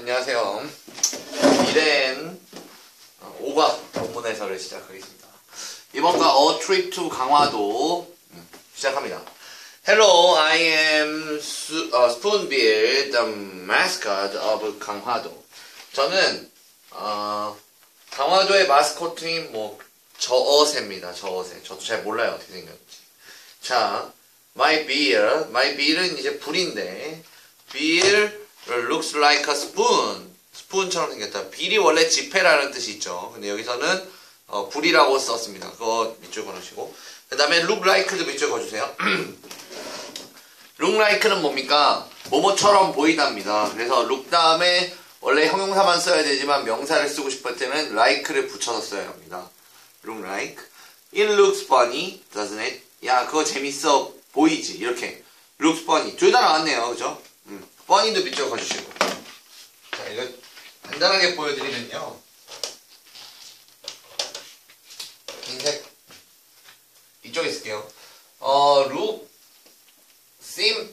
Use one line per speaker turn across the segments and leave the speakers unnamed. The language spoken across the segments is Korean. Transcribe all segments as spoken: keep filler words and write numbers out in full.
안녕하세요. 미래엔 오과 본문 해설을 시작하겠습니다. 이번과 A Trip to 강화도 시작합니다. Hello, I am Su, uh, Spoonbill, the mascot of 강화도. 저는 어, 강화도의 마스코트인 뭐 저어새입니다. 저어새. 저도 잘 몰라요 어떻게 생겼는지. 자, my beer, my beer은 이제 불인데 beer looks like a spoon. 스푼처럼 생겼다. 빌이 원래 지폐라는 뜻이 있죠. 근데 여기서는 어, 불이라고 썼습니다. 그거 밑줄 그어주시고. 그 다음에 look like도 밑줄 그어주세요. look like는 뭡니까? 뭐뭐처럼 보이답니다. 그래서 look 다음에 원래 형용사만 써야 되지만 명사를 쓰고 싶을 때는 like를 붙여서 써야 합니다. look like. It looks funny, doesn't it? 야, 그거 재밌어 보이지? 이렇게. looks funny. 둘 다 나왔네요. 그죠? 음. funny도 밑줄 그어주시고. 자, 이거 간단하게 보여드리면요. 흰색. 이쪽에 쓸게요. 어, look, seem,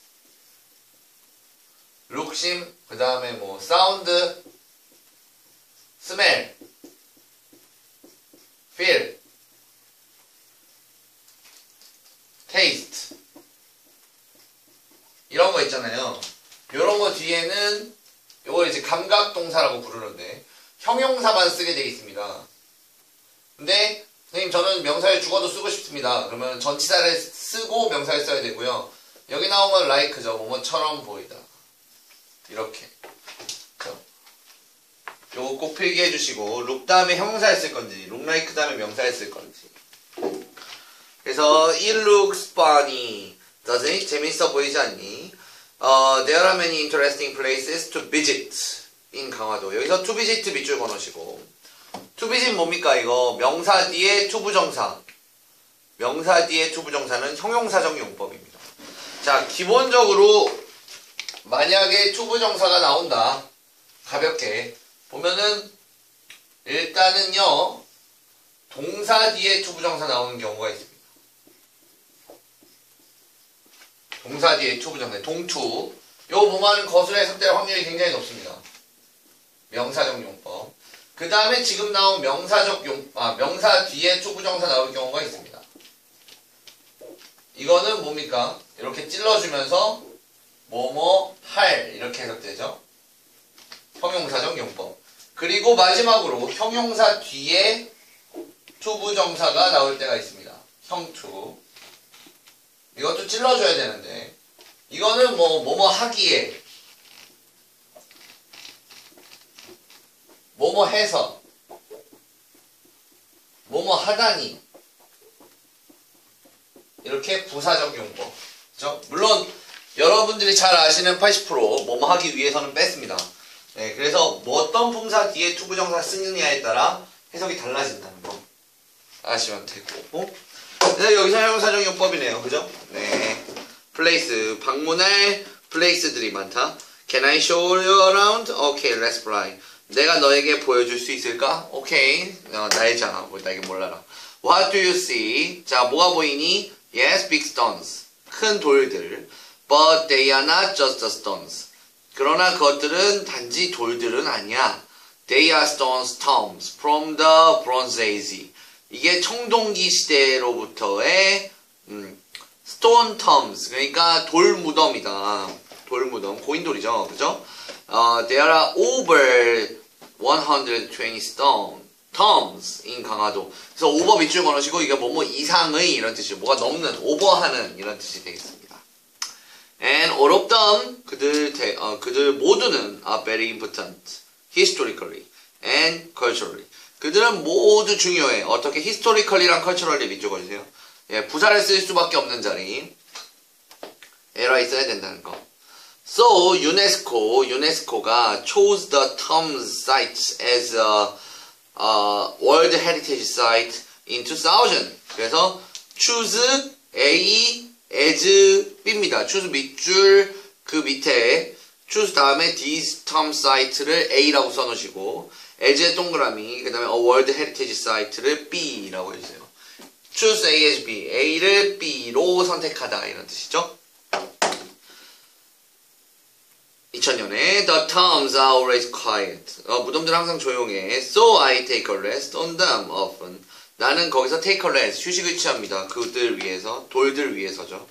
look, seem, 그 다음에 뭐, sound, smell, feel, taste. 이런 거 있잖아요. 이런 거 뒤에는 이걸 이제 감각동사라고 부르는데 형용사만 쓰게 되어 있습니다. 근데 선생님 저는 명사를 죽어도 쓰고 싶습니다. 그러면 전치사를 쓰고 명사를 써야 되고요. 여기 나온 건 like죠. 뭐뭐처럼 보이다. 이렇게. 요거 꼭 필기해 주시고 look 다음에 형용사를 쓸 건지 look like 다음에 명사를 쓸 건지. 그래서 it looks funny. doesn't it? 재밌어 보이지 않니? Uh, there are many interesting places to visit in 강화도. 여기서 to visit 밑줄 그어놓으시고. to visit 뭡니까 이거? 명사 뒤에 to 부정사. 명사 뒤에 to 부정사는 형용사적 용법입니다. 자, 기본적으로 만약에 to 부정사가 나온다. 가볍게 보면은 일단은요 동사 뒤에 to 부정사 나오는 경우가 있습니다. 동사 뒤에 to 부정사, 동투. 요 보면은 거슬 해석될 확률이 굉장히 높습니다. 명사적 용법. 그 다음에 지금 나온 명사적 용, 아, 명사 뒤에 to 부정사 나올 경우가 있습니다. 이거는 뭡니까? 이렇게 찔러주면서 뭐뭐 할 이렇게 해석되죠. 형용사적 용법. 그리고 마지막으로 형용사 뒤에 to 부정사가 나올 때가 있습니다. 형투. 이것도 찔러줘야 되는데 이거는 뭐 뭐뭐 하기에 뭐뭐 해서 뭐뭐 하다니 이렇게 부사적 용법. 그죠? 물론 여러분들이 잘 아시는 팔십 퍼센트 뭐뭐 하기 위해서는 뺐습니다. 네, 그래서 뭐 어떤 품사 뒤에 to 부정사 쓰느냐에 따라 해석이 달라진다는 거 아시면 되고. 네, 여기서 형용사적 용법이네요. 그죠? 네. place, 방문할 place들이 많다. Can I show you around? Okay, let's fly. 내가 너에게 보여줄 수 있을까? Okay. 어, 날자. 뭐, 나에게 몰라라. What do you see? 자, 뭐가 보이니? Yes, big stones. 큰 돌들. But they are not just stones. 그러나 그것들은 단지 돌들은 아니야. They are stones tombs from the Bronze Age. 이게 청동기 시대로부터의 음, stone tombs, 그러니까 돌 무덤이다. 돌 무덤, 고인돌이죠, 그죠? Uh, there are over one hundred twenty stone tombs in 강화도. 그래서 over 밑줄 그어놓으시고 이게 뭐뭐 이상의 이런 뜻이죠. 뭐가 넘는, 오버하는 이런 뜻이 되겠습니다. And all of them, 그들 대, 어, 그들 모두는 are very important historically and culturally. 그들은 모두 중요해. 어떻게 historically랑 culturally 밑줄 그어주세요. 예, 부사를 쓸 수밖에 없는 자리. 에러에 써야 된다는 거. So, UNESCO, UNESCO가 chose the Tombs site as a, a World Heritage Site in two thousand. 그래서 choose A as B입니다. choose 밑줄 그 밑에 choose 다음에 these tomb site를 A라고 써놓으시고 as의 동그라미, 그 다음에 a World Heritage Site를 B라고 해주세요. choose A as B, A를 B로 선택하다 이런 뜻이죠. 이천 년에 The tombs are always quiet. 어, 무덤들은 항상 조용해. So I take a rest on them often. 나는 거기서 take a rest, 휴식을 취합니다. 그들 위해서, 돌들 위해서죠.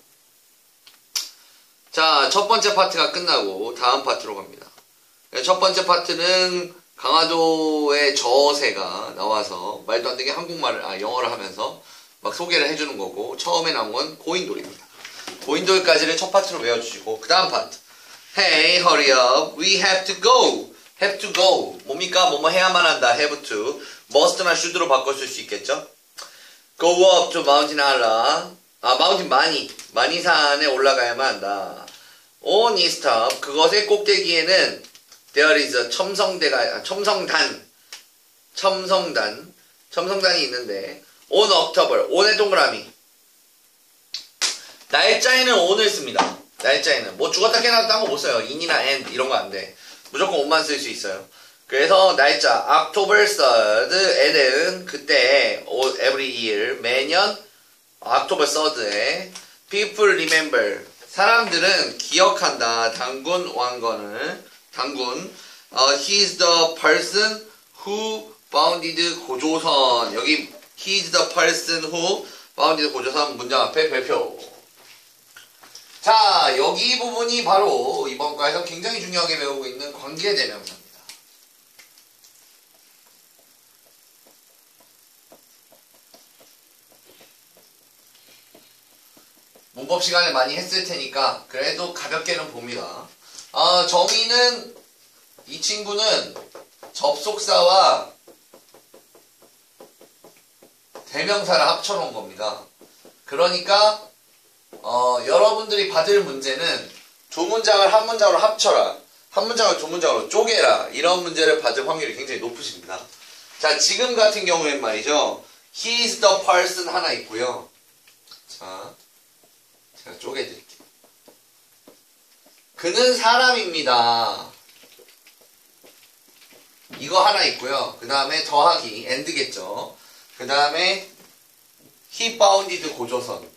자, 첫 번째 파트가 끝나고 다음 파트로 갑니다. 첫 번째 파트는 강화도의 저새가 나와서 말도 안 되게 한국말을, 아, 영어를 하면서 막 소개를 해주는 거고, 처음에 나온 건 고인돌입니다. 고인돌까지를 첫 파트로 외워주시고, 그 다음 파트. Hey, hurry up. We have to go. have to go. 뭡니까? 뭐뭐 해야만 한다. have to. must나 should로 바꿔 쓸 수 있겠죠? go up to mountain Allah. 아, 마운틴 많이. 많이 산에 올라가야만 한다. on east top. 그것의 꼭대기에는 there is a 첨성대가, 첨성단. 첨성단. 첨성단이 있는데, on October. on의 동그라미. 날짜에는 on을 씁니다. 날짜에는. 뭐 죽었다 깨어났다 딴 거 못 써요. in이나 and 이런 거 안 돼. 무조건 on만 쓸 수 있어요. 그래서 날짜 October third에는 그때 every year 매년 October third에 people remember 사람들은 기억한다. 당군 왕건을 당군 uh, he is the person who founded 고조선. 여기 he is the person who founded 고조선 문장 앞에 별표. 자, 여기 부분이 바로 이번 과에서 굉장히 중요하게 배우고 있는 관계대명사입니다. 문법 시간에 많이 했을 테니까 그래도 가볍게는 봅니다. 어, 정의는 이 친구는 접속사와 대명사를 합쳐놓은 겁니다. 그러니까 어, 여러분들이 받을 문제는 두 문장을 한 문장으로 합쳐라, 한 문장을 두 문장으로 쪼개라, 이런 문제를 받을 확률이 굉장히 높으십니다. 자, 지금 같은 경우엔 말이죠. He is the person 하나 있고요. 자, 제가 쪼개드릴게요. 그는 사람입니다. 이거 하나 있고요. 그 다음에 더하기, and겠죠. 그 다음에 he founded 고조선.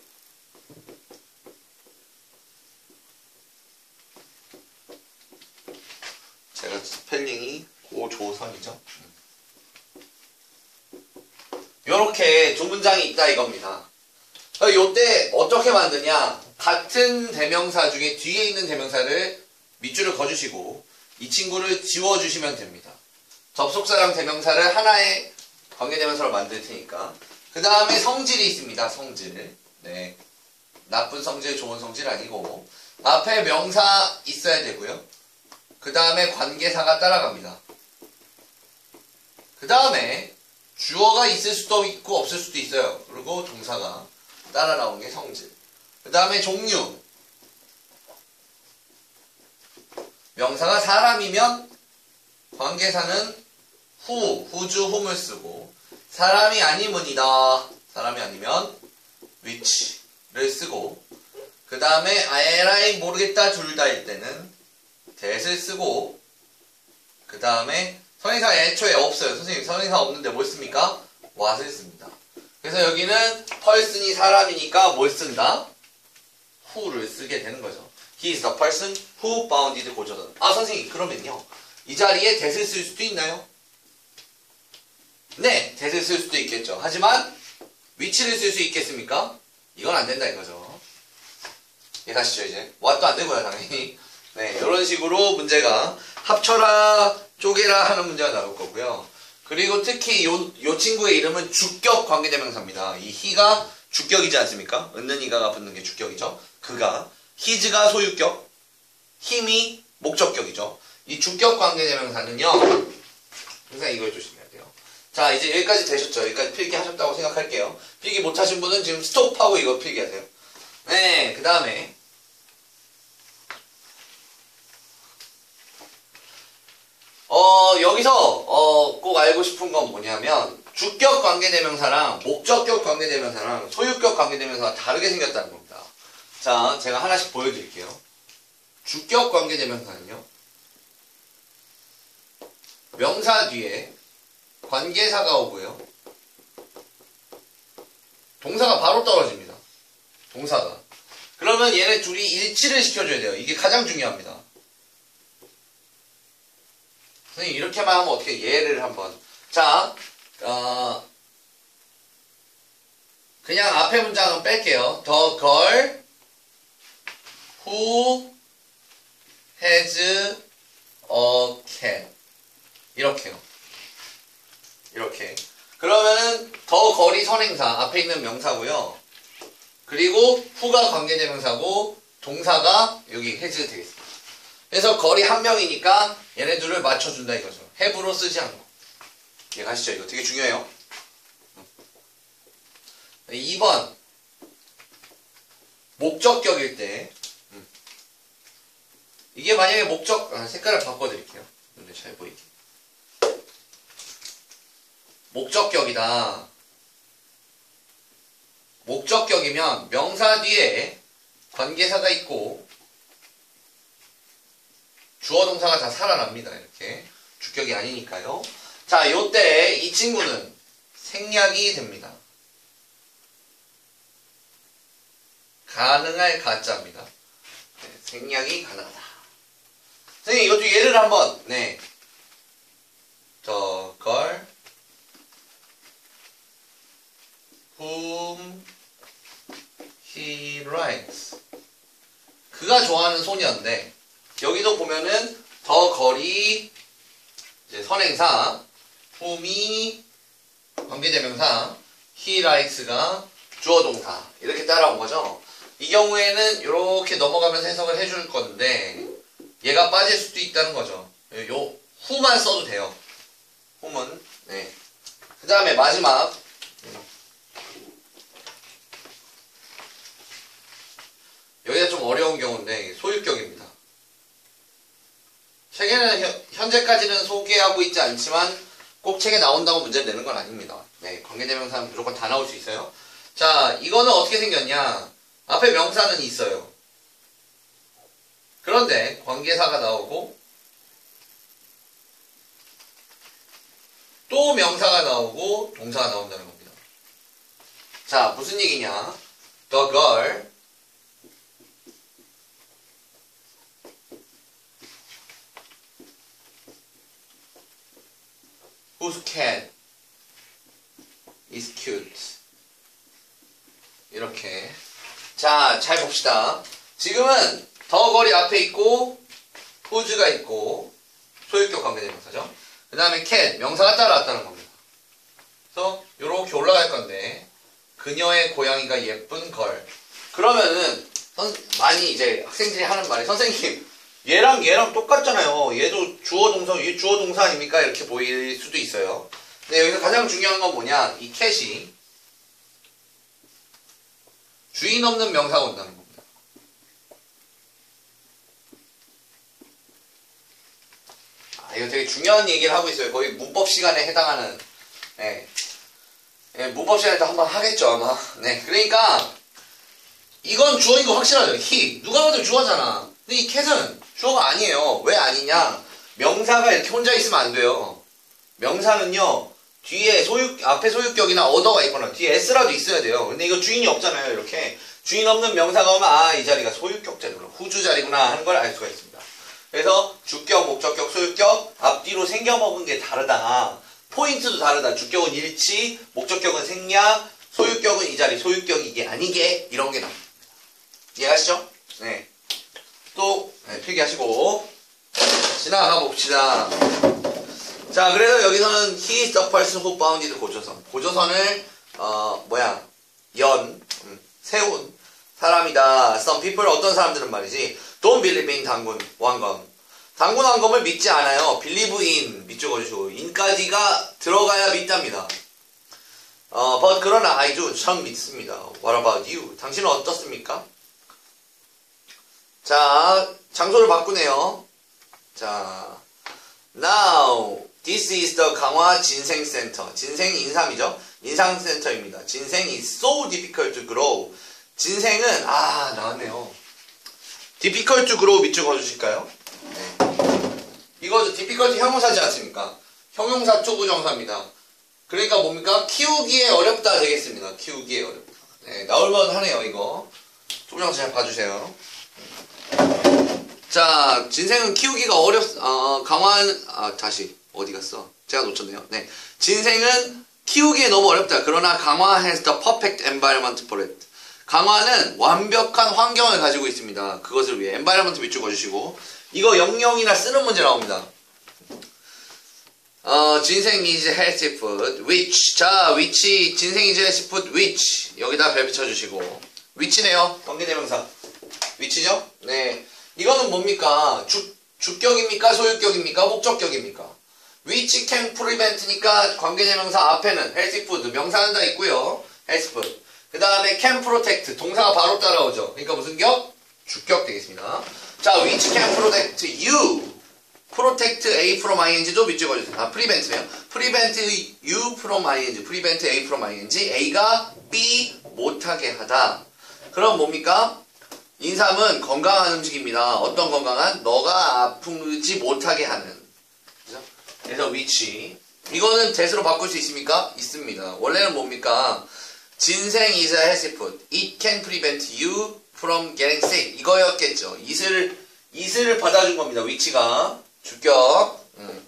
제가 스펠링이 고조선이죠. 요렇게 두 문장이 있다 이겁니다. 요때 어떻게 만드냐? 같은 대명사 중에 뒤에 있는 대명사를 밑줄을 그어주시고 이 친구를 지워주시면 됩니다. 접속사랑 대명사를 하나의 관계대명사로 만들 테니까. 그 다음에 성질이 있습니다. 성질. 네, 나쁜 성질, 좋은 성질 아니고 앞에 명사 있어야 되고요. 그 다음에 관계사가 따라갑니다. 그 다음에 주어가 있을 수도 있고 없을 수도 있어요. 그리고 동사가 따라 나오는 게 성질. 그 다음에 종류. 명사가 사람이면 관계사는 후, 후주, 훔을 쓰고 사람이 아니면이다. 사람이 아니면 which를 쓰고 그 다음에 에라이 모르겠다 둘 다일 때는 that을 쓰고 그 다음에 선행사 애초에 없어요. 선생님 선행사 없는데 뭘 씁니까? what을 씁니다. 그래서 여기는 person이 사람이니까 뭘 쓴다? who를 쓰게 되는 거죠. He is the person who founded 고조선. 아 선생님 그러면요 이 자리에 that을 쓸 수도 있나요? 네, that을 쓸 수도 있겠죠. 하지만 which를 쓸 수 있겠습니까? 이건 안 된다 이거죠. 이해가시죠 이제? what도 안 되고요 당연히. 네, 이런 식으로 문제가 합쳐라, 쪼개라 하는 문제가 나올 거고요. 그리고 특히 요, 요 친구의 이름은 주격 관계대명사입니다. 이 he가 주격이지 않습니까? 은는 이가가 붙는 게 주격이죠. 그가, his가 소유격, him이 목적격이죠. 이 주격 관계대명사는요. 항상 이걸 조심해야 돼요. 자, 이제 여기까지 되셨죠? 여기까지 필기 하셨다고 생각할게요. 필기 못하신 분은 지금 스톱하고 이거 필기하세요. 네, 그 다음에 어, 여기서, 어, 꼭 알고 싶은 건 뭐냐면, 주격 관계대명사랑 목적격 관계대명사랑 소유격 관계대명사가 다르게 생겼다는 겁니다. 자, 제가 하나씩 보여드릴게요. 주격 관계대명사는요, 명사 뒤에 관계사가 오고요, 동사가 바로 떨어집니다. 동사가. 그러면 얘네 둘이 일치를 시켜줘야 돼요. 이게 가장 중요합니다. 선생님 이렇게만 하면 어떻게 예를 한번. 자, 어, 그냥 앞에 문장은 뺄게요. The girl who has a cat. 이렇게요. 이렇게. 그러면은 더 걸이 선행사 앞에 있는 명사고요. 그리고 who가 관계대명사고 동사가 여기 has 되겠습니다. 그래서 걸이 한 명이니까 얘네들을 맞춰준다 이거죠. have로 쓰지 않고. 이해가시죠? 이거 되게 중요해요. 이 번 목적격일 때 이게 만약에 목적 아, 색깔을 바꿔드릴게요. 눈에 잘 보이게. 목적격이다. 목적격이면 명사 뒤에 관계사가 있고 주어 동사가 다 살아납니다. 이렇게 주격이 아니니까요. 자, 요때 이 친구는 생략이 됩니다. 가능할 가짜입니다. 네, 생략이 가능하다. 선생님 이것도 예를 한번. 네. The girl whom he likes. 그가 좋아하는 소녀인데 여기도 보면은 더 걸이 이제 선행사, whom이 관계대명사, he likes가 주어 동사 이렇게 따라온 거죠. 이 경우에는 이렇게 넘어가면서 해석을 해줄 건데 얘가 빠질 수도 있다는 거죠. 요 who만 써도 돼요. whom은. 네. 그 다음에 마지막 여기가 좀 어려운 경우인데 소유격입니다. 책에는 현, 현재까지는 소개하고 있지 않지만 꼭 책에 나온다고 문제 내는 건 아닙니다. 네, 관계대명사는 무조건 다 나올 수 있어요. 자, 이거는 어떻게 생겼냐? 앞에 명사는 있어요. 그런데 관계사가 나오고 또 명사가 나오고 동사가 나온다는 겁니다. 자, 무슨 얘기냐? The girl whose cat is cute. 이렇게. 자, 잘 봅시다. 지금은 더 걸이 앞에 있고 whose가 있고 소유격 관계대명사죠. 그 다음에 cat, 명사가 따라왔다는 겁니다. 그래서 이렇게 올라갈 건데 그녀의 고양이가 예쁜 걸. 그러면은 선, 많이 이제 학생들이 하는 말이 선생님 얘랑 얘랑 똑같잖아요. 얘도 주어 동사, 얘 주어 동사 아닙니까? 이렇게 보일 수도 있어요. 근데 여기서 가장 중요한 건 뭐냐? 이 cat이 주인 없는 명사가 온다는 겁니다. 아, 이거 되게 중요한 얘기를 하고 있어요. 거의 문법 시간에 해당하는. 네. 네, 문법 시간에도 한번 하겠죠 아마. 네, 그러니까 이건 주어인 거 확실하죠. he 누가 봐도 주어잖아. 근데 이 cat은 주어가 아니에요. 왜 아니냐? 명사가 이렇게 혼자 있으면 안 돼요. 명사는요 뒤에 소유 앞에 소유격이나 어더가 있거나 뒤에 s라도 있어야 돼요. 근데 이거 주인이 없잖아요. 이렇게 주인 없는 명사가 오면 아, 이 자리가 소유격 자리구나, 후주 자리구나 하는 걸 알 수가 있습니다. 그래서 주격, 목적격, 소유격 앞뒤로 생겨먹은 게 다르다. 포인트도 다르다. 주격은 일치, 목적격은 생략, 소유격은 이 자리, 소유격이 이게 아니게 이런 게 나옵니다. 이해하시죠? 네. 또 네, 필기하시고 지나가 봅시다. 자, 그래서 여기서는 he is the person who founded 고조선. 고조선을 어 뭐야 연 음, 세운 사람이다. Some people 어떤 사람들은 말이지 don't believe in 당군 왕검. 당군 왕검을 믿지 않아요. believe in 밑줄 그어주시고 in까지가 들어가야 믿답니다. 어, but 그러나 I do 전 믿습니다. What about you? 당신은 어떻습니까? 자, 장소를 바꾸네요. 자, now this is the 강화 진생센터. 진생 인삼이죠. 인상센터입니다. 진생 is so difficult to grow. 진생은 아 나왔네요. difficult to grow 밑줄 그어주실까요? 네. 이거죠. difficult 형용사지 않습니까? 형용사 투부정사입니다. 그러니까 뭡니까? 키우기에 어렵다 되겠습니다. 키우기에 어렵다. 네, 나올만 하네요. 이거 투부정사 잘 봐주세요. 자, 진생은 키우기가 어렵, 어, 강화는, 아, 다시, 어디 갔어? 제가 놓쳤네요. 네. 진생은 키우기에 너무 어렵다. 그러나 강화 has the perfect environment for it. 강화는 완벽한 환경을 가지고 있습니다. 그것을 위해 environment 밑줄 그어주시고, 이거 영영이나 쓰는 문제 나옵니다. 어, 진생 is healthy food, which. 자, which, 진생 is healthy food, which. 여기다 별 붙여주시고. which네요. 관계대명사. which죠? 네. 이거는 뭡니까? 주, 주격입니까? 소유격입니까? 목적격입니까? which can prevent니까 관계대명사 앞에는 healthy food, 명사는 다 있고요. healthy food. 그 다음에 can protect, 동사가 바로 따라오죠. 그러니까 무슨 격? 주격 되겠습니다. 자, which can protect you. protect A from ing도 밑줄 그어주세요. 아, prevent네요. prevent you from ing, prevent A from ing. A가 B 못하게 하다. 그럼 뭡니까? 인삼은 건강한 음식입니다. 어떤 건강한? 너가 아프지 못하게 하는. 그죠? 그래서 which. 이거는 대수로 바꿀 수 있습니까? 있습니다. 원래는 뭡니까? 진생 is a healthy food. It can prevent you from getting sick. 이거였겠죠. it을, it을 받아준 겁니다. which가. 주격. 음.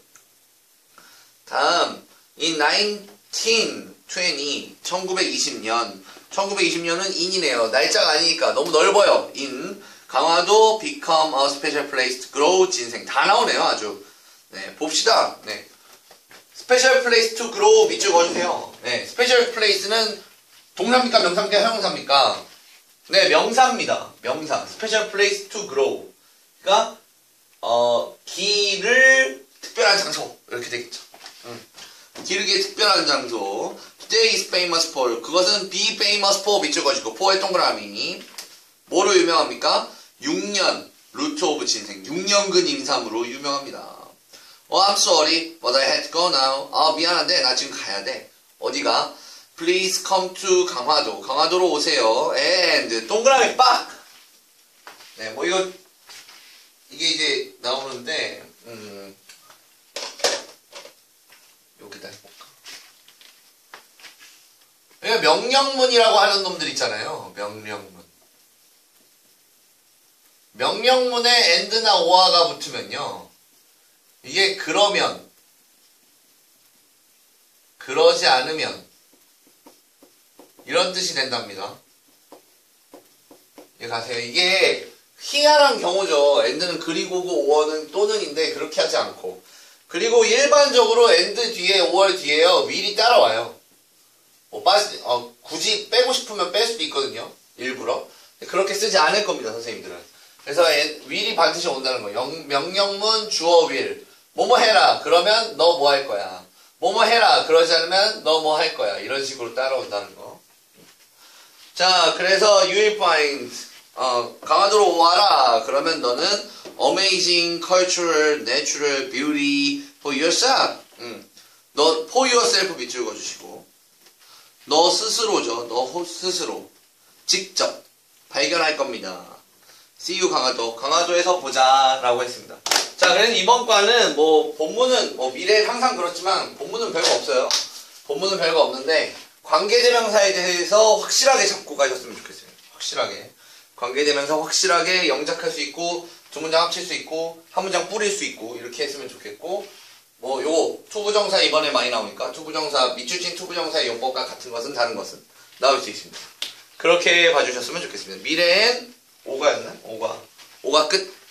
다음. in nineteen twenty. 천구백이십 년. 천구백이십 년은 in이네요. 날짜가 아니니까 너무 넓어요. in. 강화도 become a special place to grow. 진생. 다 나오네요. 아주. 네. 봅시다. 네. special place to grow 밑줄 그어주세요. 네. special place는 동사입니까? 명사입니까? 형용사입니까? 네, 명사입니다. 명사. special place to grow. 그러니까 어, 기를 특별한 장소. 이렇게 되겠죠. 음. 기르기의 특별한 장소. Today is famous for. 그것은 be famous for 밑줄 그어주고 for의 동그라미. 뭐로 유명합니까? 육 년. root of 진생. 육 년근 임삼으로 유명합니다. Oh, I'm sorry, but I had to go now. 아, 미안한데 나 지금 가야 돼. 어디가? Please come to 강화도. 강화도로 오세요. And 동그라미 빡! 네, 뭐 이거 이게 이제 나오는데 음 여기다 해볼까? 여기가 명령문이라고 하는 놈들 있잖아요. 명령문. 명령문에 and나 or가 붙으면요. 이게 그러면 그러지 않으면 이런 뜻이 된답니다. 예, 가세요. 이게 희한한 경우죠. and는 그리고고 or는 또는인데 그렇게 하지 않고. 그리고 일반적으로 and 뒤에 or 뒤에요. will이 따라와요. 뭐 빠, 어, 굳이 빼고 싶으면 뺄 수도 있거든요. 일부러. 그렇게 쓰지 않을 겁니다. 선생님들은. 그래서 and, will이 반드시 온다는 거예요. 영, 명령문 주어 will. 뭐뭐 해라. 그러면 너 뭐 할 거야. 뭐뭐 해라. 그러지 않으면 너 뭐 할 거야. 이런 식으로 따라온다는 거. 자, 그래서 you will find 어, 강화도로 와라. 그러면 너는 amazing cultural, natural beauty for yourself. 음. 너 for yourself 밑줄 그어주시고 너 스스로죠. 너 스스로 직접 발견할 겁니다. See you 강화도. 강화도에서 보자 라고 했습니다. 자, 그래서 이번 과는 뭐 본문은 뭐 미래에 항상 그렇지만 본문은 별거 없어요. 본문은 별거 없는데 관계대명사에 대해서 확실하게 잡고 가셨으면 좋겠어요. 확실하게. 관계대명사 확실하게 영작할 수 있고 두 문장 합칠 수 있고 한 문장 뿌릴 수 있고 이렇게 했으면 좋겠고 뭐 요거 투부정사 이번에 많이 나오니까 투부정사 밑줄친 투부정사의 용법과 같은 것은 다른 것은 나올 수 있습니다. 그렇게 봐주셨으면 좋겠습니다. 미래엔 오가였나? 오가 오가 끝.